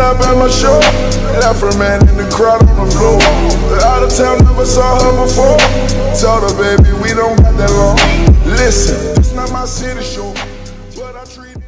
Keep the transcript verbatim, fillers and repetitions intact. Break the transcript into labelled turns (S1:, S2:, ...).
S1: up at my show. Left her man in the crowd on the floor. Out of town, never saw her before. Told her, baby, we don't got that long. Listen, it's not my city show, but I treat